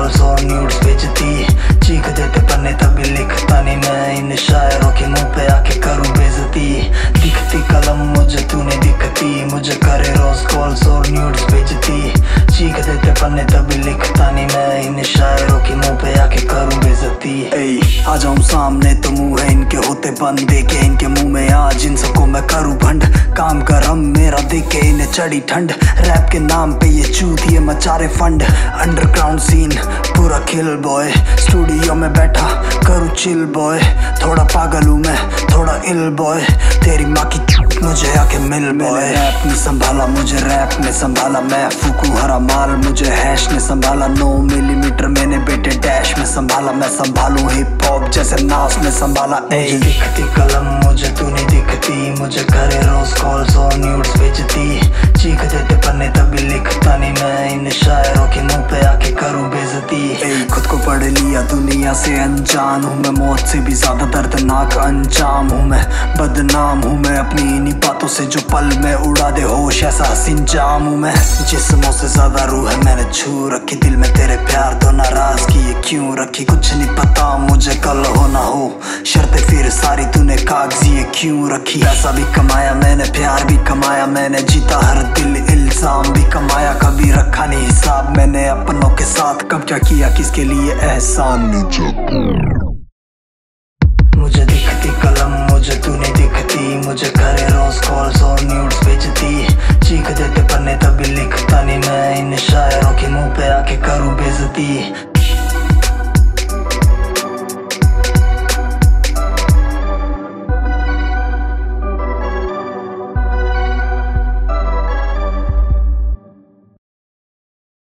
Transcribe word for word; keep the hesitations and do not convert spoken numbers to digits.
Calls और nudes भेजती, चीख देते पन्ने तभी लिखता नहीं मैं इन शायरों के मुंह पे आके करूं बेइज्जती। दिखती कलम मुझे तूने दिखती, मुझे करे रोज कॉल्स और न्यूड्स भेजती, चीख देते पन्ने तभी लिखता नहीं मैं इन शायरों के मुंह पे आके करूं बेइज्जती। आ जाऊं सामने तो मुंह है इनके होते बंद, देखे इनके मुंह में आज इन सबको मैं करूं भंड, काम करम मेरा देखे इन्हें चढ़ी ठंड, रैप के नाम पे ये चूतिए मचारे फंड, अंडरग्राउंड सीन पूरा किल बॉय, स्टूडियो में बैठा करूं चिल बॉय, थोड़ा पागल हूं मैं थोड़ा इल बॉय, तेरी माँ की मुझे आके मिल बॉय। रैप ने संभाला मुझे, रैप ने संभाला, मैं फूकू हरा माल मुझे हैश ने संभाला, नौ मिलीमीटर मैंने बेटे डैश में संभाला, मैं संभालू हिप हॉप जैसे नास ने संभाला। मुझे दिखती कलम मुझे तू नहीं दिखती, मुझे करे रोज कॉल्स और न्यूड्स भेजती, चीख देते पन्ने तभी लिखता नहीं मैं इन शायरों के मुंह पे आके करूं बेइज्जती। खुद को पढ़ लिया दुनिया से अनजान हूँ मैं, मौत से भी ज्यादा दर्दनाक अंजाम हूँ मैं, बदनाम हूँ मैं अपनी इन्हीं बातों से जो पल में उड़ा दे होश, ऐसा हसीन जाम हूँ मैं, जिस्मों से ज्यादा रूह है मैंने छू रखी, दिल में तेरे प्यार तो नाराजगी ये क्यों रखी, कुछ नहीं पता मुझे कल हो ना हो, शर्तें फिर सारी तूने कागजी ये क्यों रखी, पैसा भी कमाया मैंने प्यार भी कमाया मैंने, जीता हर दिल इल्जाम भी कमाया, कभी रखा नहीं हिसाब मैंने अपनों के साथ, कब क्या किया किसके लिए एहसान। मुझे दिखती कलम मुझे तू नहीं दिखती, मुझे करे रोज कॉल्स और न्यूड्स भेजती, चीख देते पन्ने तभी लिखता नहीं मैं इन शायरों के मुंह पे आके करूं बेइज्जती।